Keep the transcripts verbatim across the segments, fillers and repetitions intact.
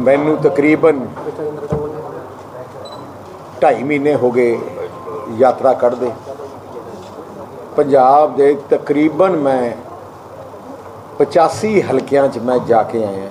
मैनू तकरीबन ढाई महीने हो गए यात्रा करदे। पंजाब दे तकरीबन मैं पचासी हल्कियां च मैं जाके आया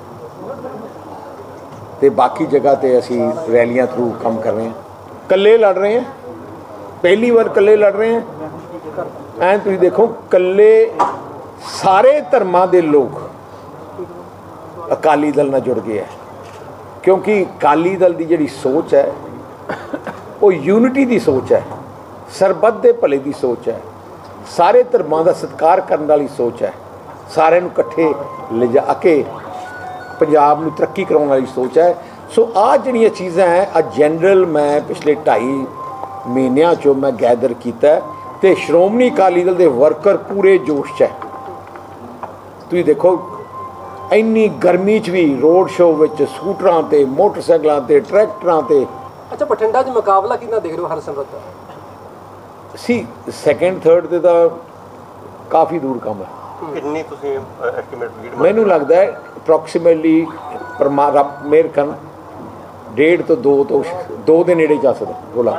ते बाकी जगह ते असी रैलियां थ्रू काम कर रहे हैं। कल्ले लड़ रहे हैं, पहली बार कल्ले लड़ रहे हैं। ऐ तुम देखो कल्ले सारे धर्मां दे लोग अकाली दल नाल जुड़ गए हैं, क्योंकि अकाली दल की जिहड़ी सोच है वो यूनिटी की सोच है, सरबत दे भले की सोच है, सारे धर्मां दा सत्कार करने वाली सोच है, सारे नूं इकट्ठे लिजा के पंजाब नूं तरक्की कराउण वाली सोच है। सो आ जिहड़ियां चीज़ां है आ जनरल मैं पिछले ढाई महीनों चो मैं गैदर किया ते श्रोमणी अकाली दल दे वर्कर पूरे जोश च है। तुसीं देखो इन्नी गर्मी च भी रोड शो विच स्कूटरां ते मोटरसाइकिलों ते ट्रैक्टरां ते। अच्छा, बठिंडा च मुकाबला कितना देख रहे हो हरसिमरत दा? सी सैकेंड थर्ड ते तां काफ़ी दूर कम है। कितनी तुसीं एस्टीमेट? मैनू लगता है अप्रोक्सीमेटली परमारा मेरे कन डेढ़ तो दो तो दो के नेड़े जा सकता। बोला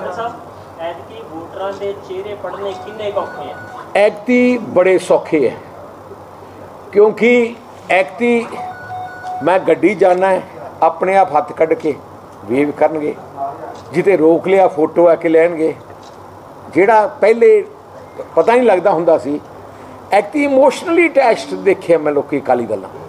ऐगती बड़े सौखे है, क्योंकि ऐगती मैं गड्डी जाना है अपने आप हथ कढ़ के वेव करनगे, जिते रोक लिया फोटो आके लैणगे। जिहड़ा पहले पता नहीं लगता हुंदा सी, ऐगती इमोशनली अटैच्ड देखे मैं लोग अकाली दल नाल।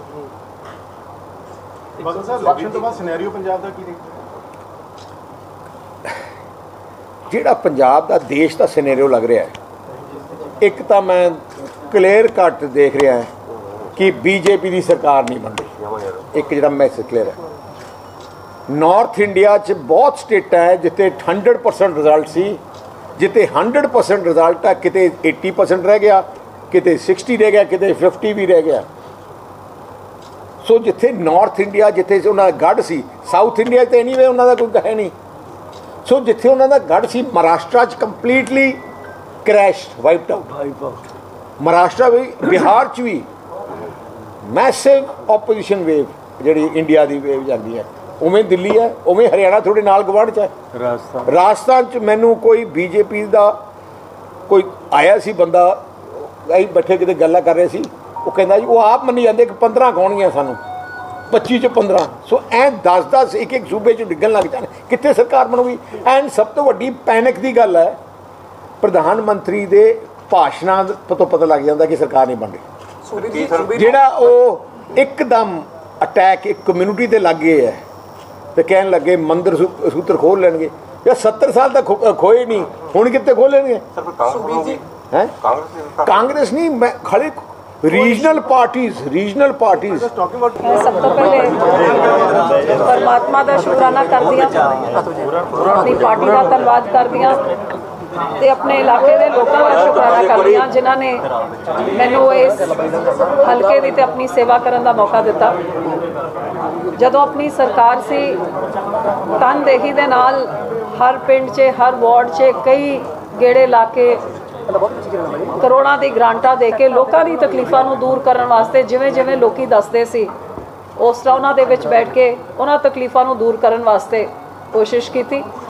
जिहड़ा पंजाब दा देश का सिनेरियो लग रहा है, एक तो मैं क्लीयर कट देख रहा है कि बीजेपी की सरकार नहीं बन रही। एक जो मैसेज क्लीयर है, नॉर्थ इंडिया च बहुत स्टेट है जिते हंड्रड परसेंट रिजल्ट सी, जिते हंड्रड परसेंट रिजल्ट है किते एटी परसेंट रह गया, किते सिक्सटी रह गया, किते फिफ्टी भी रह गया। सो जिथे नॉर्थ इंडिया जिथे उन्होंने गढ़ सी, साउथ इंडिया तो एनी वे उन्होंने कोई है नहीं। सो जिथे उन्होंने गढ़ सी महाराष्ट्र च completely crashed, wiped out. Maharashtra भी, बिहार च भी मैसिव ओपोजिशन वेव जी इंडिया की वेव जाती है। उवें दिल्ली है, उवें हरियाणा थोड़े नाल गवांढ च है। राजस्थान राजस्थान च मैनू कोई बीजेपी का कोई आया सी बंदा, अं बैठे किते गल्लां कर रहे सी, वो कहता जी वो आप मनी जाते कि पंद्रह कौनियां सानू पच्ची च पंद्रह। सो ऐ दस दस एक एक सूबे च डिगन लग जाने, कितने सरकार बनूगी। एंड सब तो वड्डी पैनिक की गल है, प्रधानमंत्री के भाषणों तो पता लग जाता कि सरकार नहीं बन रही। जिहड़ा वो एकदम अटैक एक कम्यूनिटी ते लग गए है तो कहन लगे मंदिर सूत्र खोल लेंगे। या सत्तर साल तक खो, खोए नहीं, हुण कितने खोलेंगे? हैं कांग्रेस नहीं, मैं खड़े रीजनल पार्टीज रीजनल पार्टीज सब तो पहले परमात्मा का शुकराना कर दिया, अपनी पार्टी का धन्यवाद कर दिया ते अपने इलाके के लोगों का शुकराना कर दिया जिन्होंने मैनू इस हल्के की ते अपनी सेवा करने का मौका दिता। जदों अपनी सरकार सी तनदेही दे नाल हर पिंड च हर वार्ड च कई गेड़े ला के करोड़ों की ग्रांटां दे के लोगों की तकलीफों को दूर करने वास्ते जिवें जिवें लोग दसदे सी उस तरह उन्हां दे विच बैठ के उन्हां तकलीफों को दूर करने वास्ते कोशिश की।